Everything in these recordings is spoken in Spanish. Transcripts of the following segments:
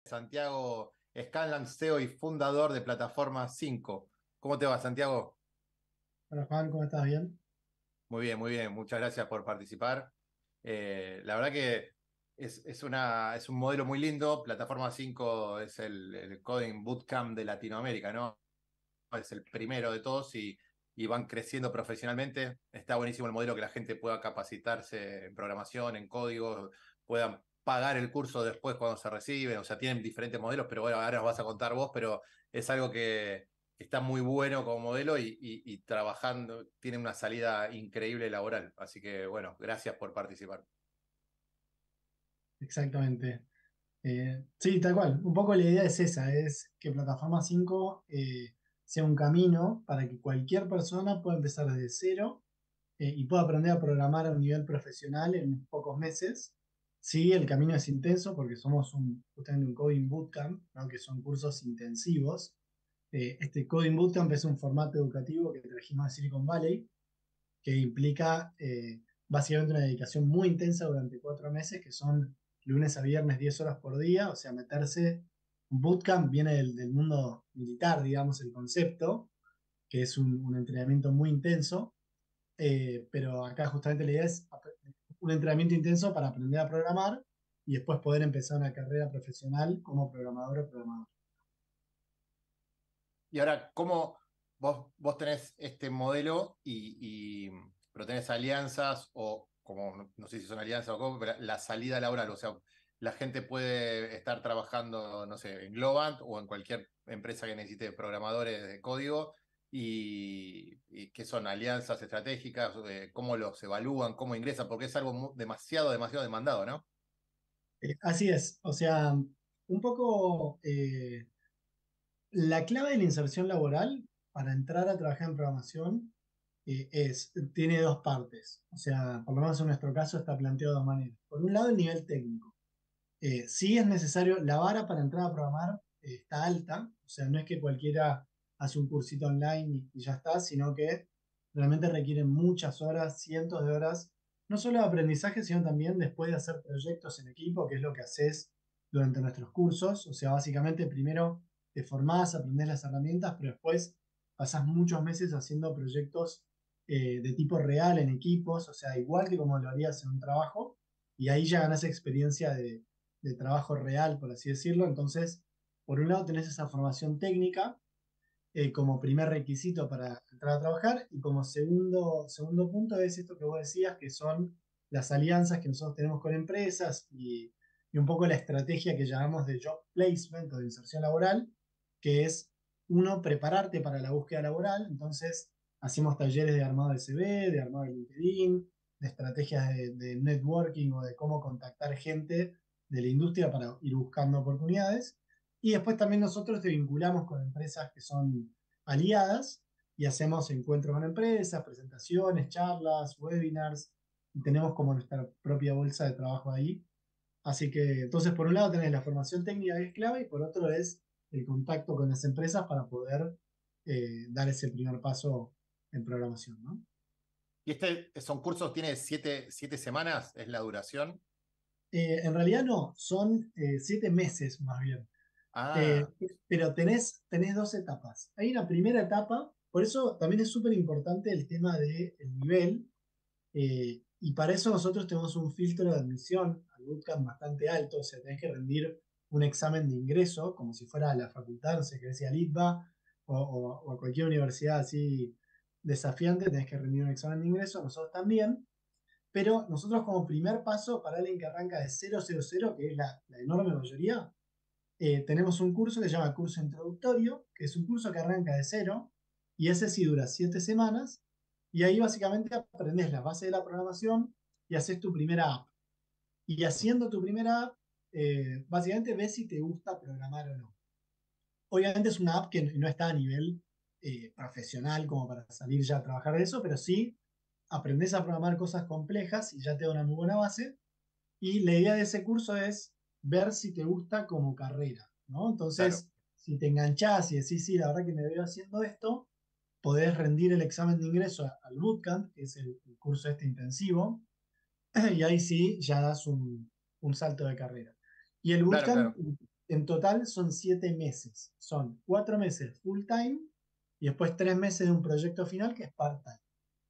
Santiago Scanlan, CEO y fundador de Plataforma 5. ¿Cómo te va, Santiago? Hola Juan, ¿cómo estás? ¿Bien? Muy bien, muy bien. Muchas gracias por participar. La verdad que es un modelo muy lindo. Plataforma 5 es el Coding Bootcamp de Latinoamérica, ¿no? Es el primero de todos y van creciendo profesionalmente. Está buenísimo el modelo que la gente pueda capacitarse en programación, en código, puedan pagar el curso después cuando se reciben. O sea, tienen diferentes modelos, pero bueno, ahora nos vas a contar vos, pero es algo que está muy bueno como modelo y trabajando, tiene una salida increíble laboral. Así que bueno, gracias por participar. Exactamente. Sí, tal cual. Un poco la idea es esa, es que Plataforma 5 sea un camino para que cualquier persona pueda empezar desde cero y pueda aprender a programar a un nivel profesional en pocos meses. Sí, el camino es intenso porque somos justamente un Coding Bootcamp, ¿no? Que son cursos intensivos. Este Coding Bootcamp es un formato educativo que trajimos de Silicon Valley que implica básicamente una dedicación muy intensa durante 4 meses, que son lunes a viernes 10 horas por día, o sea, meterse. Un bootcamp viene del mundo militar, digamos, el concepto, que es un entrenamiento muy intenso, pero acá justamente la idea es un entrenamiento intenso para aprender a programar y después poder empezar una carrera profesional como programador o programador. Y ahora, ¿cómo vos tenés este modelo pero tenés alianzas o como no sé si son alianzas o cómo, pero la salida laboral, o sea, la gente puede estar trabajando, no sé, en Globant o en cualquier empresa que necesite programadores de código y qué son alianzas estratégicas, cómo los evalúan, cómo ingresan, porque es algo demasiado, demasiado demandado, ¿no? Así es, o sea, un poco la clave de la inserción laboral para entrar a trabajar en programación tiene dos partes. O sea, por lo menos en nuestro caso está planteado de dos maneras. Por un lado, el nivel técnico. Sí es necesario, la vara para entrar a programar está alta, o sea, no es que cualquiera hace un cursito online y ya está, sino que realmente requiere muchas horas, cientos de horas, no solo de aprendizaje, sino también después de hacer proyectos en equipo, que es lo que haces durante nuestros cursos. O sea, básicamente primero te formás, aprendés las herramientas, pero después pasás muchos meses haciendo proyectos de tipo real en equipos, o sea, igual que como lo harías en un trabajo, y ahí ya ganás experiencia de trabajo real, por así decirlo. Entonces, por un lado tenés esa formación técnica como primer requisito para entrar a trabajar y como segundo punto es esto que vos decías, que son las alianzas que nosotros tenemos con empresas y un poco la estrategia que llamamos de job placement o de inserción laboral, que es uno, prepararte para la búsqueda laboral. Entonces, hacemos talleres de armado de CV, de armado de LinkedIn, de estrategias de networking o de cómo contactar gente de la industria para ir buscando oportunidades. Y después también nosotros te vinculamos con empresas que son aliadas y hacemos encuentros con empresas, presentaciones, charlas, webinars, y tenemos como nuestra propia bolsa de trabajo ahí. Así que entonces por un lado tenés la formación técnica que es clave y por otro es el contacto con las empresas para poder dar ese primer paso en programación, ¿no? Y son cursos, tiene siete semanas, es la duración. En realidad no, son 7 meses más bien. Ah, Eh, pero tenés dos etapas. Hay una primera etapa, por eso también es súper importante el tema del nivel, y para eso nosotros tenemos un filtro de admisión al bootcamp bastante alto, o sea, tenés que rendir un examen de ingreso, como si fuera a la facultad, no sé, que decía LITBA, o a cualquier universidad así desafiante, tenés que rendir un examen de ingreso, nosotros también. Pero nosotros como primer paso para alguien que arranca de 000, que es la enorme mayoría, tenemos un curso que se llama curso introductorio, que es un curso que arranca de cero, y ese sí dura 7 semanas, y ahí básicamente aprendes las bases de la programación y haces tu primera app. Y haciendo tu primera app, básicamente ves si te gusta programar o no. Obviamente es una app que no está a nivel profesional como para salir ya a trabajar de eso, pero sí aprendes a programar cosas complejas y ya te da una muy buena base. Y la idea de ese curso es ver si te gusta como carrera, ¿no? claro. Entonces, si te enganchás y decís, sí, la verdad que me veo haciendo esto, podés rendir el examen de ingreso al bootcamp, que es el curso este intensivo, y ahí sí ya das un salto de carrera. Y el Claro, bootcamp claro. en total son 7 meses. Son 4 meses full time y después 3 meses de un proyecto final que es part time.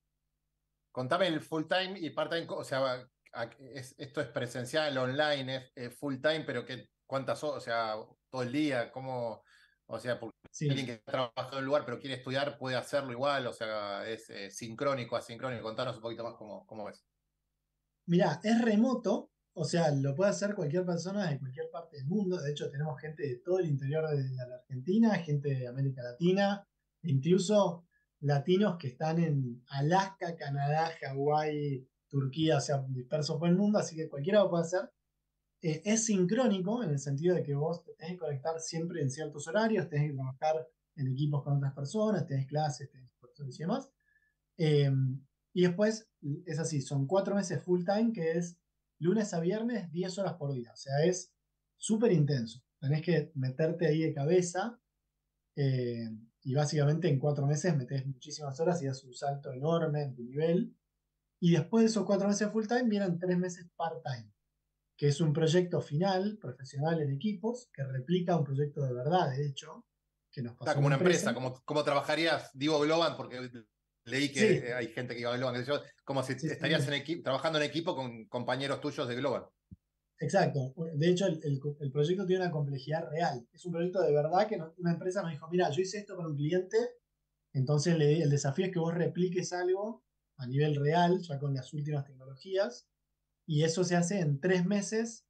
Contame el full time y part time, o sea, esto es presencial, online, es full time, pero ¿cuántas horas? O sea, todo el día, ¿cómo? O sea, porque alguien Sí. que trabaja en un lugar pero quiere estudiar puede hacerlo igual, o sea, es sincrónico, asincrónico. Contanos un poquito más cómo es. Mirá, es remoto, o sea, lo puede hacer cualquier persona de cualquier parte del mundo. De hecho, tenemos gente de todo el interior de la Argentina, gente de América Latina, incluso latinos que están en Alaska, Canadá, Hawái, Turquía, o sea, dispersos por el mundo, así que cualquiera lo puede hacer. Es sincrónico en el sentido de que vos te tenés que conectar siempre en ciertos horarios, tenés que trabajar en equipos con otras personas, tenés clases, tenés profesores y demás. Eh, y después es así, son 4 meses full time, que es lunes a viernes, 10 horas por día. O sea, es súper intenso. Tenés que meterte ahí de cabeza eh, y básicamente en 4 meses metés muchísimas horas y das un salto enorme en tu nivel. Y después de esos 4 meses full time vienen 3 meses part time, que es un proyecto final, profesional en equipos, que replica un proyecto de verdad, de hecho, que nos Está pasó en como una una empresa. empresa, como trabajarías, digo Globan, porque leí Sí, que hay gente que iba a Globan, qué sé yo, como si sí, estarías sí. trabajando en equipo con compañeros tuyos de Globan. Exacto. De hecho, el proyecto tiene una complejidad real. Es un proyecto de verdad que una empresa nos dijo, mira, yo hice esto con un cliente, entonces el desafío es que vos repliques algo a nivel real, ya con las últimas tecnologías, y eso se hace en 3 meses,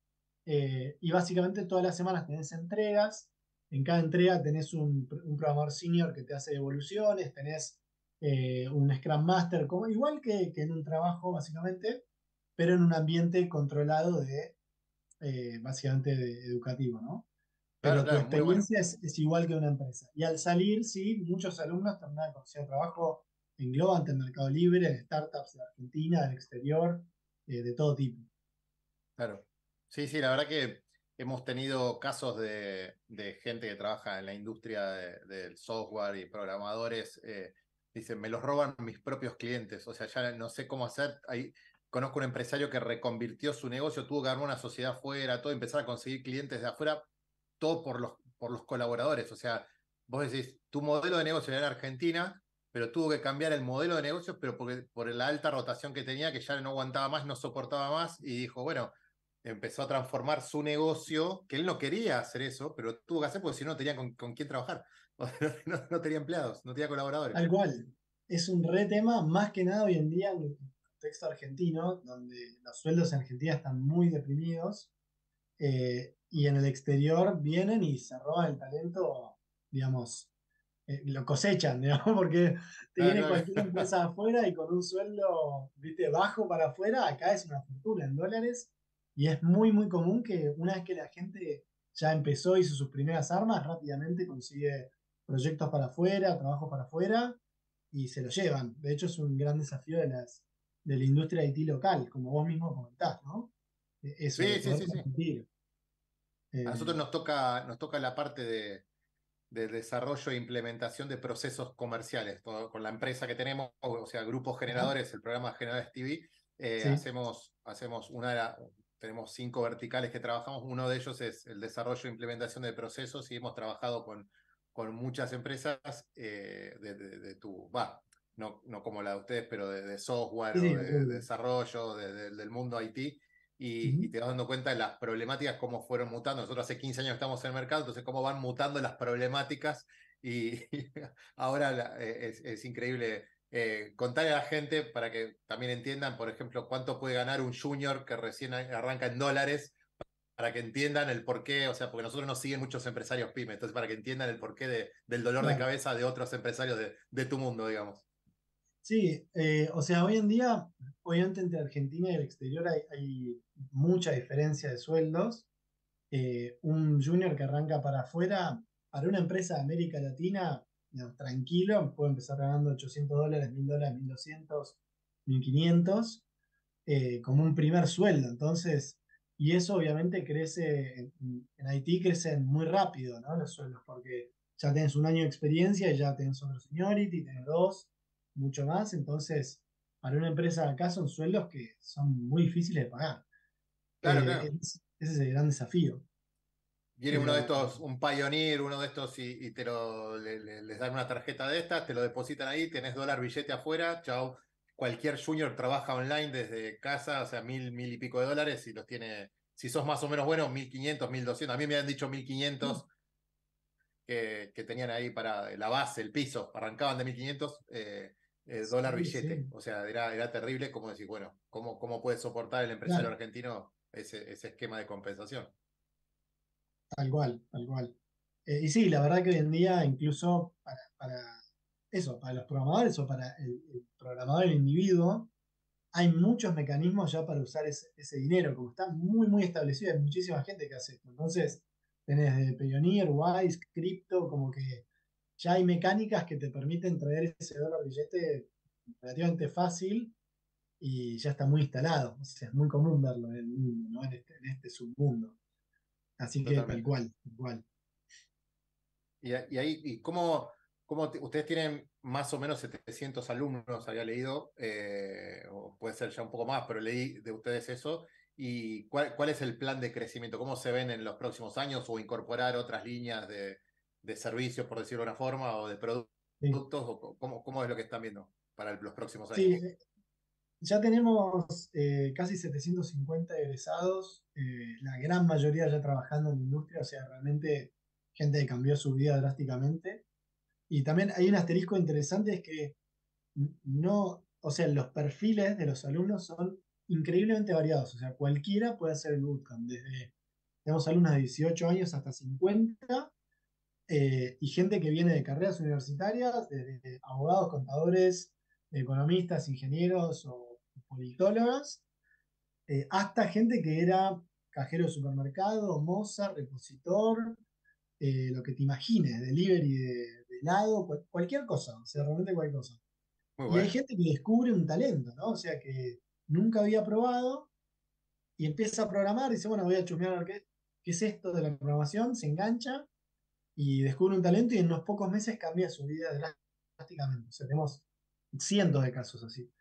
y básicamente todas las semanas tenés entregas, en cada entrega tenés un programador senior que te hace devoluciones, tenés un Scrum Master, como, igual que en un trabajo básicamente, pero en un ambiente controlado de básicamente educativo, ¿no? Claro, Pero tu claro, muy bueno. experiencia es igual que una empresa. Y al salir, sí, muchos alumnos terminan consiguiendo trabajo en Globant, en Mercado Libre, en startups de Argentina, del exterior, de todo tipo. Claro. Sí, sí, la verdad que hemos tenido casos de gente que trabaja en la industria del software y programadores. Dicen, me los roban mis propios clientes. O sea, ya no sé cómo hacer. Conozco un empresario que reconvirtió su negocio, tuvo que armar una sociedad afuera, todo, empezar a conseguir clientes de afuera, todo por los colaboradores. O sea, vos decís, tu modelo de negocio era en Argentina, pero tuvo que cambiar el modelo de negocio, pero por la alta rotación que tenía, que ya no aguantaba más, no soportaba más, y dijo, bueno, empezó a transformar su negocio, que él no quería hacer eso, pero tuvo que hacer porque si no, no tenía con quién trabajar. No tenía empleados, no tenía colaboradores. Tal cual. Es un re tema, más que nada hoy en día en el contexto argentino, donde los sueldos en Argentina están muy deprimidos, y en el exterior vienen y se roban el talento, digamos, lo cosechan, digamos, porque te Claro, viene claro, cualquier claro. empresa de afuera y con un sueldo, viste, bajo para afuera, acá es una fortuna en dólares, y es muy, muy común que una vez que la gente ya empezó, hizo sus primeras armas, rápidamente consigue proyectos para afuera, trabajos para afuera, y se lo llevan. De hecho, es un gran desafío de la industria IT local, como vos mismo comentás, ¿no? Eso, de Sí, sí, poder sí, sí. competir. A Eh, nosotros nos toca la parte de desarrollo e implementación de procesos comerciales. Con la empresa que tenemos, o sea, Grupos ajá, Generadores, el programa Generadores TV, sí. hacemos tenemos 5 verticales que trabajamos. Uno de ellos es el desarrollo e implementación de procesos y hemos trabajado con muchas empresas no como la de ustedes, pero de software Sí, o sí, el de rubro. desarrollo, del mundo IT. Y Ujú. te vas dando cuenta de las problemáticas, cómo fueron mutando. Nosotros hace 15 años estamos en el mercado, entonces cómo van mutando las problemáticas y ahora es increíble contarle a la gente para que también entiendan, por ejemplo, cuánto puede ganar un junior que recién arranca en dólares, para que entiendan el porqué, o sea, porque nosotros nos siguen muchos empresarios pymes, entonces para que entiendan el porqué del dolor de Claro. cabeza de otros empresarios de tu mundo, digamos. Sí, o sea, hoy en día, obviamente entre Argentina y el exterior hay mucha diferencia de sueldos. Un junior que arranca para afuera, para una empresa de América Latina, digamos, tranquilo, puede empezar ganando $800, $1000, 1200, 1500, como un primer sueldo. Entonces, y eso obviamente crece, en Haití crecen muy rápido, ¿no? Los sueldos, porque ya tenés un año de experiencia y ya tenés otro seniority, tenés dos, mucho más. Entonces, para una empresa de acá son sueldos que son muy difíciles de pagar. Claro, claro. Ese es el gran desafío. Viene uno de pero estos, un Pioneer, uno de estos y les dan una tarjeta de estas, te lo depositan ahí, tenés dólar billete afuera, chao. Cualquier junior trabaja online desde casa, o sea, mil y pico de dólares y los tiene, si sos más o menos bueno, 1500, 1200. A mí me han dicho 1500 que tenían ahí para la base, el piso, arrancaban de 1500 dólar sí, billete. sí, O sea, era terrible como decir, bueno, ¿cómo puede soportar el empresario claro, argentino ese esquema de compensación? tal cual, tal cual. Y sí, la verdad que hoy en día, incluso para eso, para los programadores o para el programador, el individuo, hay muchos mecanismos ya para usar ese dinero, como está muy, muy establecido, hay muchísima gente que hace esto. Entonces, tenés de Payoneer, Wise, Crypto, como que ya hay mecánicas que te permiten traer ese dólar billete relativamente fácil y ya está muy instalado. O sea, es muy común verlo en el mundo, ¿no? En este submundo. Así que tal Totalmente. cual, tal cual. Y ahí, ustedes tienen más o menos 700 alumnos, había leído, o puede ser ya un poco más, pero leí de ustedes eso. ¿Y cuál es el plan de crecimiento? ¿Cómo se ven en los próximos años o incorporar otras líneas de servicios, por decirlo de una forma, o de Sí, productos? ¿O cómo es lo que están viendo para los próximos sí, años? ya tenemos casi 750 egresados, la gran mayoría ya trabajando en la industria, o sea, realmente gente que cambió su vida drásticamente. Y también hay un asterisco interesante, es que no, o sea, los perfiles de los alumnos son increíblemente variados, o sea, cualquiera puede hacer el bootcamp, desde, tenemos alumnos de 18 años hasta 50, y gente que viene de carreras universitarias, desde abogados, contadores, economistas, ingenieros o politólogas, hasta gente que era cajero de supermercado, moza, repositor, lo que te imagines, delivery de helado, cualquier cosa, o sea, realmente cualquier cosa. Muy Y hay bueno. gente que descubre un talento, ¿no? O sea, que nunca había probado y empieza a programar, y dice, bueno, voy a chusmear a ver qué es esto de la programación, se engancha y descubre un talento y en unos pocos meses cambia su vida drásticamente. O sea, tenemos cientos de casos así.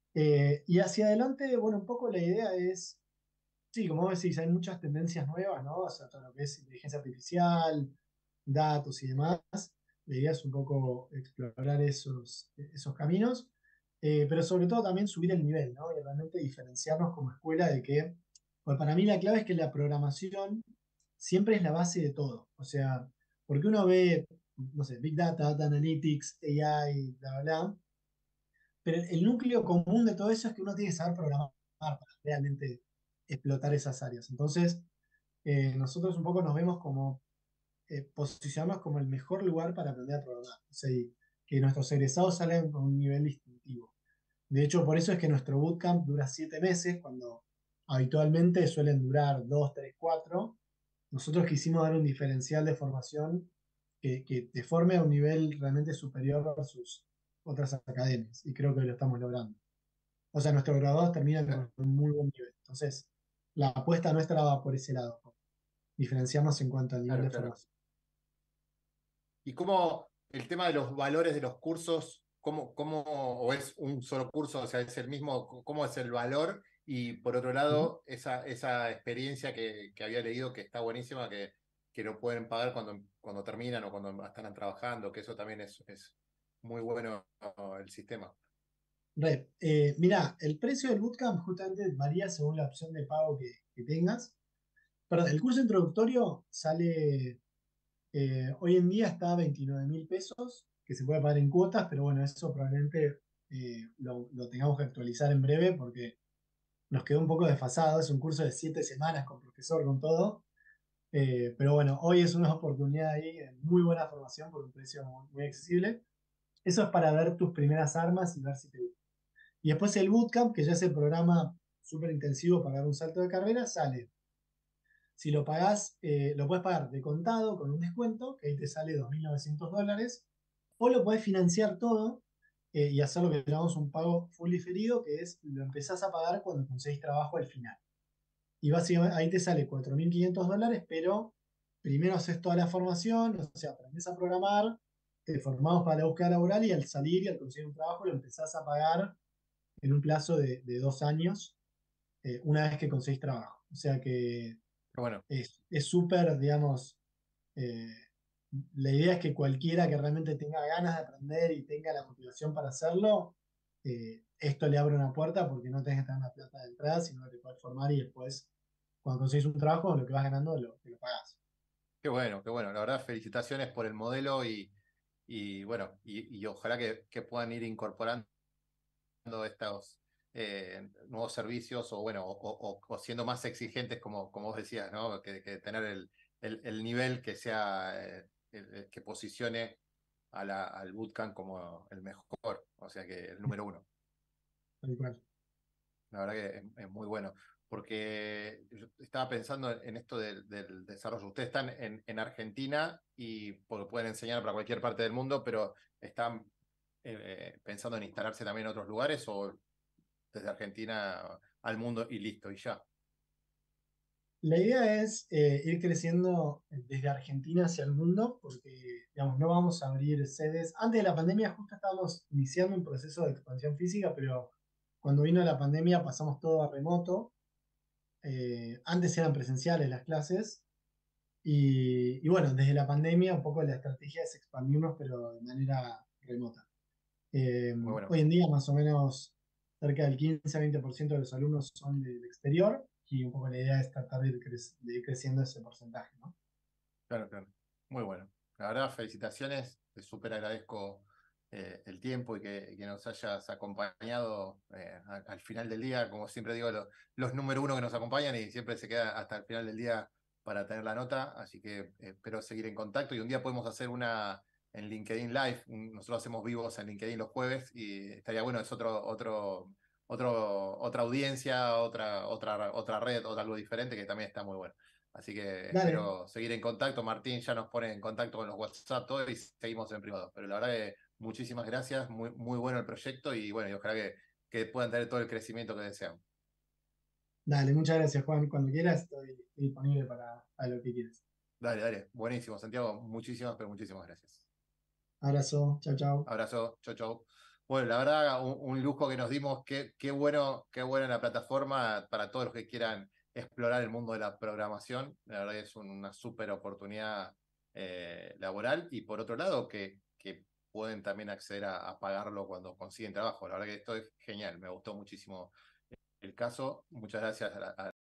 Y hacia adelante, bueno, un poco la idea es, sí, como vos decís, hay muchas tendencias nuevas, ¿no? O sea, todo lo que es inteligencia artificial, datos y demás. La idea es un poco explorar esos caminos, pero sobre todo también subir el nivel, ¿no? Y realmente diferenciarnos como escuela de que, pues para mí la clave es que la programación siempre es la base de todo. O sea, porque uno ve, no sé, Big Data, Data Analytics, AI, bla, bla, bla, pero el núcleo común de todo eso es que uno tiene que saber programar para realmente explotar esas áreas. Entonces, nosotros un poco nos vemos como, posicionarnos como el mejor lugar para aprender a programar. O sea, y que nuestros egresados salgan con un nivel distintivo. De hecho, por eso es que nuestro bootcamp dura 7 meses, cuando habitualmente suelen durar 2, 3, 4. Nosotros quisimos dar un diferencial de formación que te forme a un nivel realmente superior versus otras academias, y creo que lo estamos logrando. O sea, nuestros graduados terminan con un muy buen nivel. Entonces, la apuesta nuestra va por ese lado, por diferenciarnos en cuanto al nivel Claro, de claro. formación. ¿Y cómo el tema de los valores de los cursos, o es un solo curso, o sea, es el mismo, cómo es el valor? Y por otro Ujú. lado, esa experiencia que había leído que está buenísima, que no pueden pagar cuando terminan o cuando están trabajando, que eso también es muy bueno el sistema. Mirá, el precio del bootcamp justamente varía según la opción de pago que tengas. Perdón, el curso introductorio sale, hoy en día está a 29.000 pesos, que se puede pagar en cuotas, pero bueno, eso probablemente lo tengamos que actualizar en breve porque nos quedó un poco desfasado. Es un curso de 7 semanas con profesor, con todo. Pero bueno, hoy es una oportunidad ahí, de muy buena formación por un precio muy, muy accesible. Eso es para ver tus primeras armas y ver si te gusta. Y después el bootcamp, que ya es el programa súper intensivo para dar un salto de carrera, sale. Si lo pagás, lo puedes pagar de contado con un descuento, que ahí te sale $2.900, o lo puedes financiar todo, y hacer lo que llamamos un pago full diferido, que es lo empezás a pagar cuando conseguís trabajo al final. Y básicamente ahí te sale $4.500, pero primero haces toda la formación, o sea, aprendes a programar, te formamos para la búsqueda laboral, y al salir y al conseguir un trabajo lo empezás a pagar en un plazo de 2 años, una vez que conseguís trabajo. O sea que Bueno, Es súper, digamos, eh, la idea es que cualquiera que realmente tenga ganas de aprender y tenga la motivación para hacerlo, esto le abre una puerta porque no tenés que tener la plata de entrada, sino que te puedes formar y después, cuando conseguís un trabajo, lo que vas ganando te lo pagás. qué bueno, qué bueno. La verdad, felicitaciones por el modelo y bueno, y ojalá que puedan ir incorporando estos nuevos servicios o bueno, o siendo más exigentes como vos decías, ¿no? Que tener el nivel que sea, que posicione al bootcamp como el mejor, o sea que el número uno. Tal cual. La verdad que es muy bueno, porque yo estaba pensando en esto del desarrollo. Ustedes están en Argentina y porque pueden enseñar para cualquier parte del mundo, pero están pensando en instalarse también en otros lugares o desde Argentina al mundo y listo, y ya. La idea es ir creciendo desde Argentina hacia el mundo, porque digamos, no vamos a abrir sedes. Antes de la pandemia justo estábamos iniciando un proceso de expansión física, pero cuando vino la pandemia pasamos todo a remoto. Antes eran presenciales las clases y bueno, desde la pandemia un poco la estrategia es expandirnos, pero de manera remota. Muy bueno. Hoy en día más o menos cerca del 15 a 20% de los alumnos son del exterior y un poco la idea es tratar de ir creciendo ese porcentaje, ¿no? Claro, claro. Muy bueno. La verdad, felicitaciones. Te súper agradezco el tiempo y que nos hayas acompañado al final del día. Como siempre digo, los número uno que nos acompañan y siempre se queda hasta el final del día para tener la nota. Así que espero seguir en contacto y un día podemos hacer una en LinkedIn Live. Nosotros hacemos vivos en LinkedIn los jueves y estaría bueno, es otra audiencia, otra red, otra algo diferente que también está muy bueno. Así que Dale, espero seguir en contacto. Martín ya nos pone en contacto con los WhatsApp, todo y seguimos en privado. Pero la verdad que muchísimas gracias, muy, muy bueno el proyecto y bueno, y ojalá que puedan tener todo el crecimiento que desean. dale, muchas gracias Juan. Cuando quieras estoy disponible para lo que quieras. Dale, dale, buenísimo, Santiago, muchísimas, pero muchísimas gracias. Abrazo, chao, chao. Abrazo, chau, chau. Bueno, la verdad, un lujo que nos dimos, qué bueno la plataforma para todos los que quieran explorar el mundo de la programación. La verdad que es una súper oportunidad laboral y por otro lado que pueden también acceder a pagarlo cuando consiguen trabajo. La verdad que esto es genial, me gustó muchísimo el caso. Muchas gracias a